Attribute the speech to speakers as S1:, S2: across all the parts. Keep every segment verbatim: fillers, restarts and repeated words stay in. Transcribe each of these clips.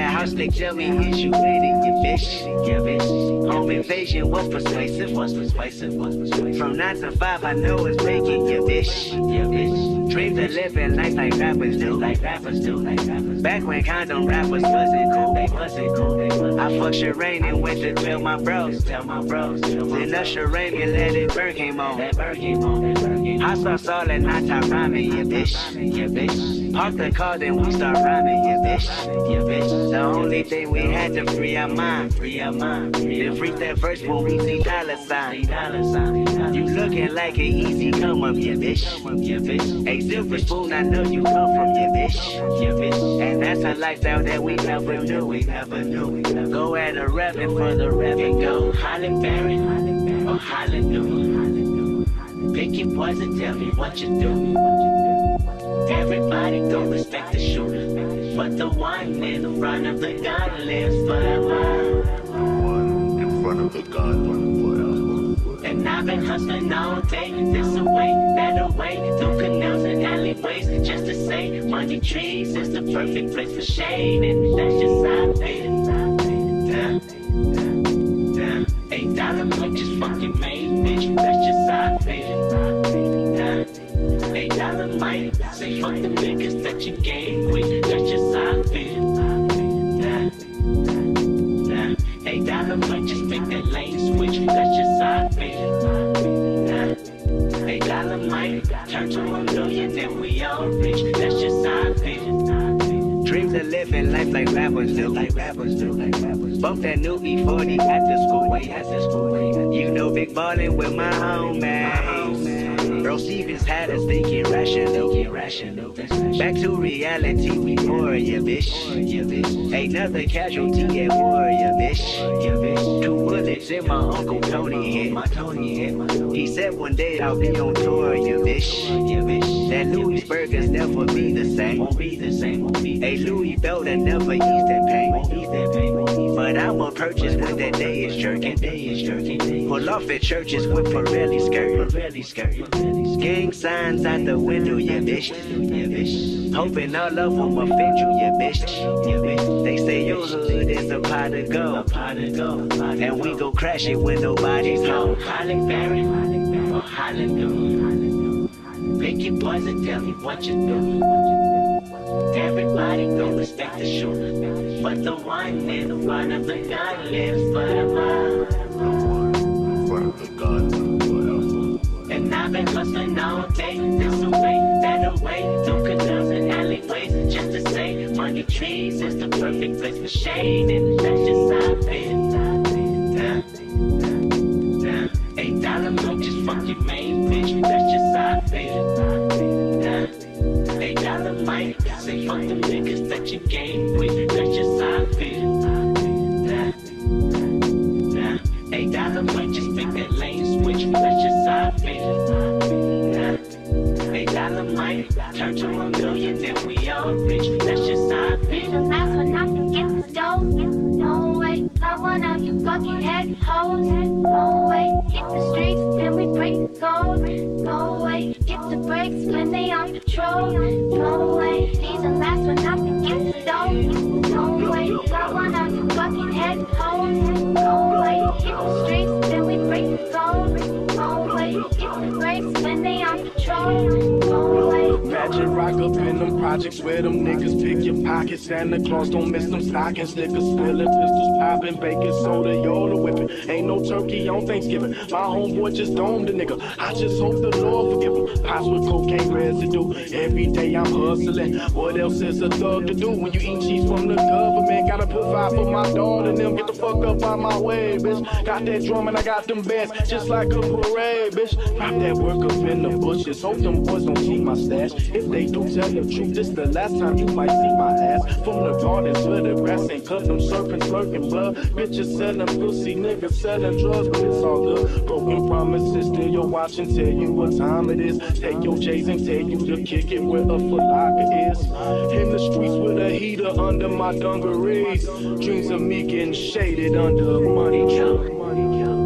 S1: that house, they tell me issue with it, you bitch, yeah bitch. Home invasion was persuasive, was persuasive, was persuasive. From nine to five, I know it's making you bitch, yeah bitch. Dreams of living life like rappers do, like rappers do, like rappers. Back when condom rappers wasn't cool, they wasn't cool, they wasn't. I fucked Sherane and went to tell my bros, tell my bros. Then Usher Sherane and let it burn came on, that burn came on, that burn came on. I saw Saul and I top rhyming, yeah bitch, yeah bitch. Park the car, then we start rhyming, yeah bitch, yeah bitch. The only thing we had to free our mind, free our mind. Then freak that verse when we see dollar sign, dollar sign. You looking like an easy come up, yeah bitch, yeah bitch. Hey Silver Spoon, I know you come from, yeah bitch, yeah bitch. And that's a lifestyle that we never knew, we never knew. Go at a revving for the revving, go Holland Baron or Hallelujah. Pick your poison, tell me what you do. Everybody don't respect the shooter, but the one in front of the gun lives forever.
S2: One in front of the gun forever.
S1: And I've been hustling all day, this away, that away, through canals and alleyways, just to say, money trees is the perfect place for shade, and that's just how I feel. Damn, damn, eight dollar mic just fucking made, bitch, that's just how I feel. Damn, eight dollar mic, say fuck the niggas that you gave with, that's just how I feel. Damn, damn, eight dollar mic just make that lane switch, that's just how I feel. Damn, eight dollar mic turn to a million and we all rich, that's just how I feel. Dreams of living life like rappers do, like rappers do, like rappers. Bump that new E forty at the school way, at the school way. You know big ballin' with my homies. Bro Stevens had us thinking rational, thinking rational. Back to reality, we more, yeah bitch, yeah bitch. Another casualty at war, yeah bitch, yeah bitch. Two bullets in my Uncle Tony head, my Tony head. He said one day I'll be on tour, yeah bitch, yeah bitch. That Louisburgers never be the same, won't be the same, won't be. A Louis belt that never ease that pain, won't ease that pain. But I'ma purchase when that day is jerking, day is jerking. Pull off at churches with Pirelli skirt, Pirelli skirt. Gang signs out the window, yeah bitch, yeah bitch. Hoping all of them offend you, yeah bitch, yeah bitch. They say your hood is a pot of gold, a pot of gold, and we go crash it when nobody's home. Holland Baron or Hallelujah. Pick your poison, tell me what you do. Everybody don't respect the shooter, but the one in front of the gun lives forever.
S2: The one in front of the gun forever.
S1: And I've been hustling all day, this away, that away, through canals and alleyways, just to say, money trees is the perfect place for shade, and that's just how I feel. Damn, damn, eight dollar mic just fucking made, bitch, that's just how I feel. Damn, eight dollar mic, say fuck the niggas that you gave with, that's just how I feel. Damn, damn, eight dollar mic just make that lane switch, that's just how I feel. Damn, eight dollar mic turn to a million and we all rich, that's just how I feel.
S3: The last one I can get the dough, no way. I one of you fucking head hoes, no way. Hit the streets, then we break the code, no way. Get the brakes when they on patrol, no way. These the last one I can get the dough, no way. I one of you fucking head hoes, no way. Hit the streets, then we break the code, no way. Get the brakes when they on patrol, no way.
S4: Imagine rock up in them projects where them niggas pick your pockets. Santa Claus don't miss them stockings. Liquor spilling, pistols popping, baking soda, Yoda whipping. Ain't no turkey on Thanksgiving. My homeboy just domed the nigga. I just hope the Lord forgive him. Pots with cocaine residue. Every day I'm hustling. What else is a thug to do when you eat cheese from the government? Gotta provide for my daughter and them. Get the fuck up out my way, bitch. Got that drum and I got them bands just like a parade, bitch. Drop that work up in the bushes. Hope them boys don't see my stash. If they do tell the truth, this the last time you might see my ass. From the gardens to the grass and cut them serpents, slurking blood. Bitches selling pussy, niggas selling drugs, but it's all good. Broken promises, still you're watching, tell you what time it is. Take your J's and tell you to kick it where a falaka is. In the streets with a heater under my dungarees. Dreams of me getting shaded under money count. Money count.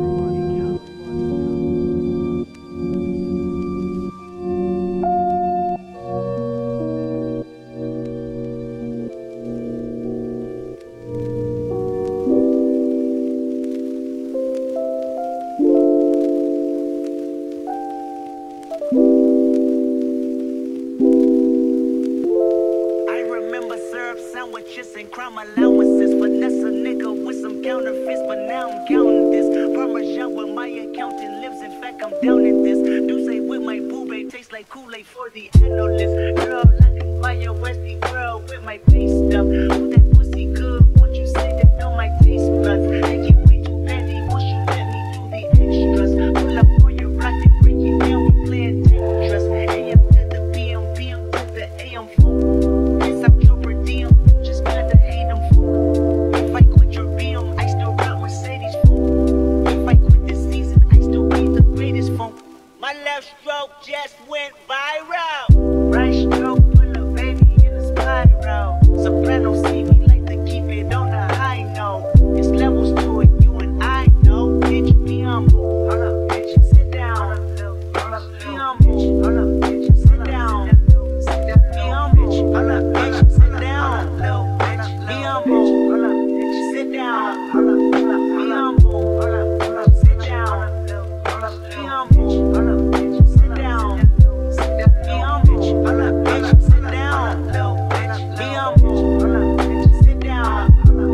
S1: promises. Finesse a nigga with some counterfeits, but now I'm counting this. Parmesan where my accountant lives, in fact I'm down in this. Do say with my boo babe, tastes like Kool-Aid for the analyst. Girl, I can buy your Westie girl with my face stuff. Ooh, that pussy good, won't you say that on my taste buds? Make it way too petty, won't you let me do the extras? Pull up on your rock and break it down, we playing Tetris. A M to the P M, P M to the A M phone. Yes, I'm your per diem, you just gotta hate them fool. If I quit your B M, I still rock Mercedes phone. If I quit this season, I still be the greatest phone. My left stroke just went viral. Right stroke put a baby in a spiral. Soprano see me like to keep it on the high note. It's levels to it, you and I know. Bitch, be humble. Hold up, bitch, sit down. Hold up, be humble. Hold up, bitch, sit down. Be humble. Hold up, bitch, sit down. Be humble. Hold up, bitch, sit down. Hold up, be humble. Hold up, sit down. Hold up, be humble. Hold up, bitch, sit down. Be humble. Hold up, bitch, sit down. Be humble. Hold up, bitch, sit down.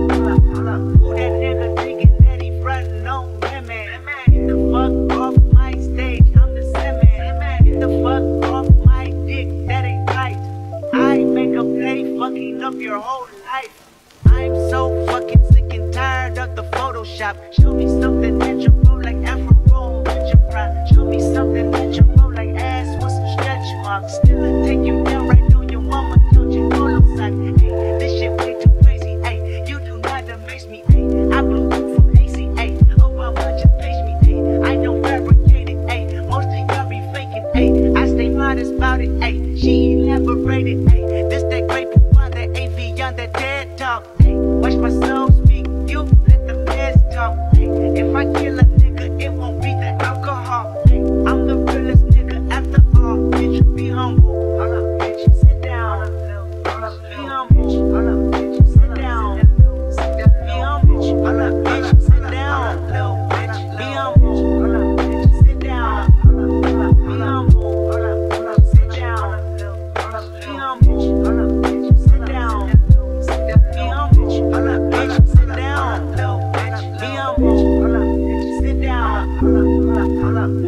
S1: Who that nigga thinking that he frontin' on women? Get the fuck off my stage, I'm the semen. Get the fuck off my dick, that ain't right. I make a play, fucking up your whole life. I'm so fucking sick and tired of the Photoshop. Show me something natural like Afro with your pride. Show me something natural like ass with some stretch marks. Still take you down right on your mama, don't you know no side. Hey, this shit way too crazy. Hey, you do not amaze me. Hey, I blew through from A C. Hey, Obama just page me. Hey, I don't fabricate it. Hey, most of y'all be faking. Hey, I stay modest about it. Hey, she elaborated. Hey, this that great poupon, that A V on that dead talk. Hey, watch my soul speak. You let the meds talk. Hey, if I kill a nigga, it won't be the alcohol. Hey, I'm the realest nigga after all. Bitch, be humble. Hold up, bitch, sit down. Hold up, be humble. Hold up, bitch, sit down. Be humble. Hold up, bitch, sit down. Be humble. Hold up, bitch, sit down. Be humble. Hold up, sit down. Be humble. Hold up, bitch, sit down. Be humble. Hold up, bitch, sit down. Be humble. Hold up, bitch, sit down. Hold up.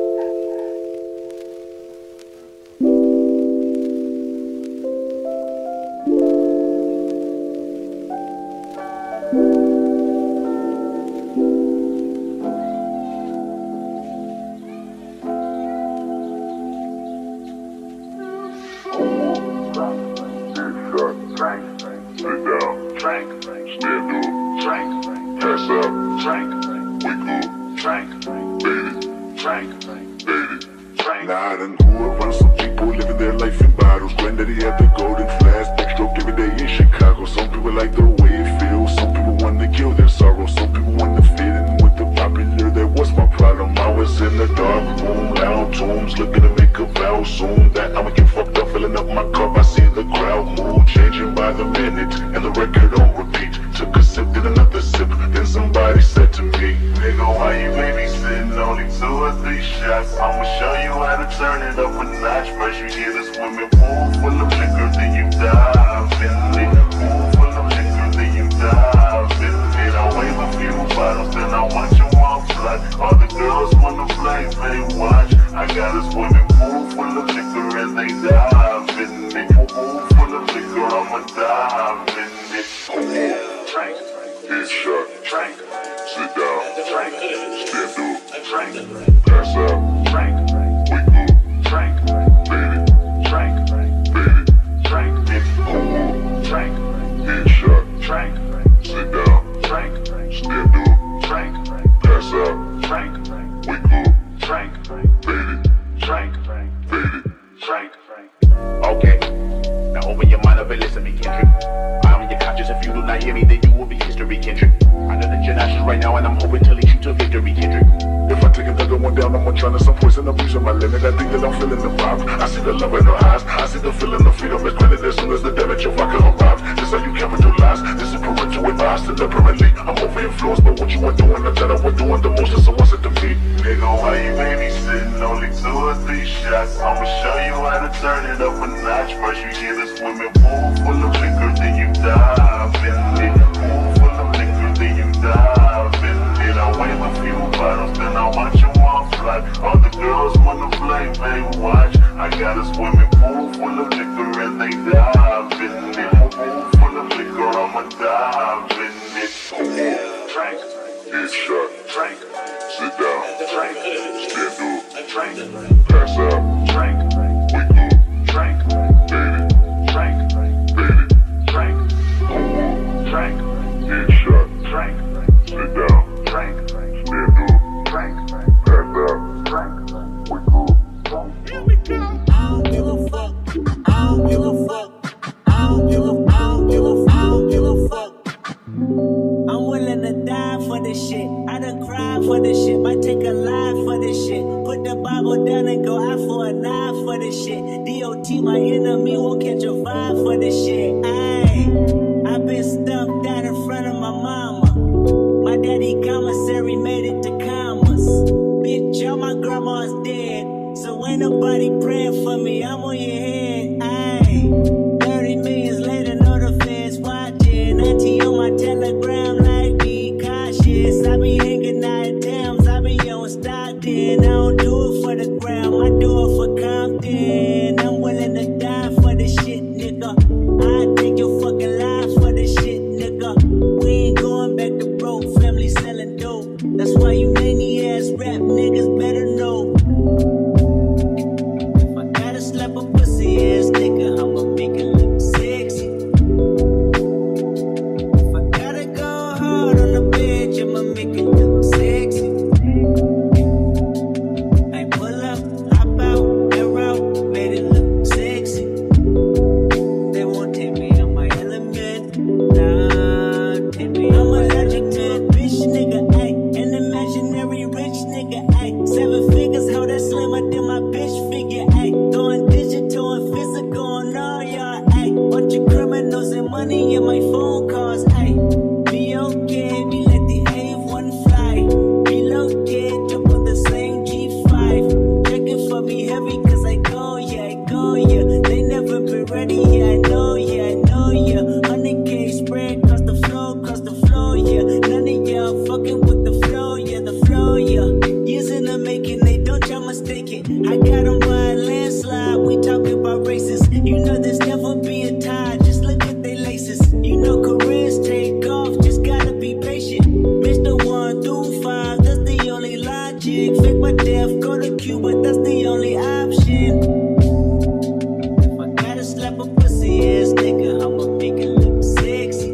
S2: Now I done grew up around some people living their life in bottles. Granddaddy had the golden flask, backstroke every day in Chicago. Some people like the way it feels, some people want to kill their sorrow. Some people want to fit in with the popular, that was my problem. I was in the dark room, loud tombs, looking to make a vow soon that I'ma get fucked up, filling up my cup. I see the crowd move, changing by the minute, and the record on repeat. Took a sip, did another sip, then somebody said to me, nigga, why you babysitting? Only two or three shots, I'ma show you how to turn it up a notch. First you hear this swimming pool full of liquor, then you dive in it. Pool full of liquor, then you dive in it. I wave a few bottles, then I want you on fly. All the girls wanna play, they watch. I got a swimming pool full of liquor and they dive in it. Pool full of liquor, I'ma dive in it. Pool. Drink, headshot, drink, sit down, drink, stand up, drink, pass out, drink, wake up, drink, baby, drink, baby, drink, hit, pull up, drink, headshot, drink, sit down, drink, stand up, drink, pass out, drink, wake up, drink, baby, drink, baby, drink.
S5: Okay, now open your mind up and listen to me, Kendrick. I'm in your conscience. If you do not hear me, then you will be history, Kendrick. I know that you're not right now, and I'm hoping to lead you to victory, Kendrick.
S2: If I take another one down, I'm trying to some poison, I'm using my limit. I think that I'm feeling the vibe. I see the love in her eyes. I see the feeling of freedom is granted as soon as the damage of vodka arrives. This how you capitalize. This is parental advice. Still apparently, I'm over influenced by what you are doing. I tell her we're doing the most, so what's it to me? Nigga, why you babysitting? Only two or three shots. I'ma show you how to turn it up a notch. First you hear the swimming pool full of liquor, then you dive in it. they watch. I got a swimming pool full of liquor and they dive in it. Pool full of liquor, I'ma dive in it. Drink, get shot, drink, sit down, drink, stand up, drink, pass out, drink, wake up, drink, baby, drink, baby, drink, drink, get shot, drink, sit down, drink, stand up, drink, pass out, drink, wake up. Here we go. I don't give a fuck. I don't give a fuck. I don't give a. I don't give a. I don't give a fuck.
S1: I'm willing to die for this shit. I done cried for this shit. Might take a life for this shit. Put the Bible down and go out for a knife for this shit. D O T, my enemy, won't catch a vibe for this shit. Ayy, I been stumped out in front of my mama. My daddy commissary made it to commas. Bitch, all my grandma's dead. So ain't nobody praying for me, I'm on your head, ayy. thirty millions later, know the feds watching. Auntie on my telegram, like, be cautious. I be hanging out dams, I be on Stockton. I don't do it for the gram, I do it for Compton. I'm willing to die for this shit, nigga. I take your fucking life for this shit, nigga. We ain't going back to broke, family selling dope. That's why you many ass rap niggas better know. Slap a pussy ass nigga, I'ma make it look sexy. If I gotta go hard on the bitch, I'ma make it look sexy. I pull up, hop out, air out, made it look sexy. They won't take me on my element, nah, take me I'm allergic to a bitch nigga, ayy. An imaginary rich nigga, ayy. Seven figures, how that slimmer than my bitch figure, ayy. Going digital and physical on all y'all, ayy. Bunch of criminals and money in my phone calls, ayy. Be okay, we let the A one fly. Relocate, jump on the same G five. Checking for me heavy, cause I go, yeah, I go, yeah. They never been ready, yeah, I know, yeah, I know, yeah. one hundred K spread across the floor, across the floor, yeah. None of y'all fucking with the flow, yeah, the flow, yeah. Years in the making, they don't y'all mistake it. I got them by a landslide, we talking about races. You know there's never be a tie, just look at they laces. You know careers take off, just gotta be patient. Mister one through five, that's the only logic. Fake my death, go to Cuba, that's the only option. If I gotta slap a pussy ass nigga, I'ma make it look sexy.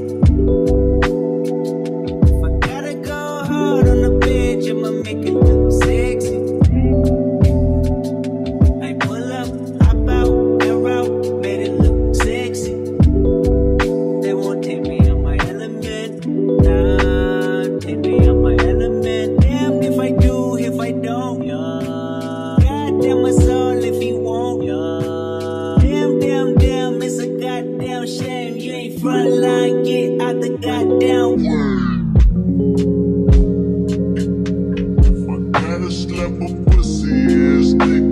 S1: If I gotta go hard on the bitch, I'ma make it look sexy. I pull up, hop out, air out, made it look sexy. They won't take me on my element, nah, take me on my element. Damn if I do, if I don't, yeah. Goddamn my soul if you won't, yeah. Damn, damn, damn, it's a goddamn shame. You ain't front line, get out the goddamn word.
S2: If I gotta slap a pussy ass nigga.